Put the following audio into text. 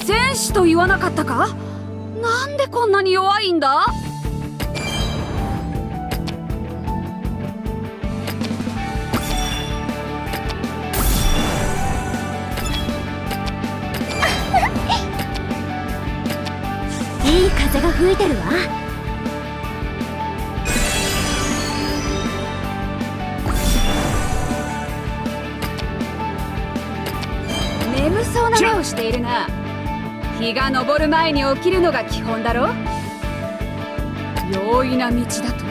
戦士と言わなかったか？なんでこんなに弱いんだ？ いい風が吹いてるわ。 眠そうな目をしているな。日が昇る前に起きるのが基本だろ。容易な道だと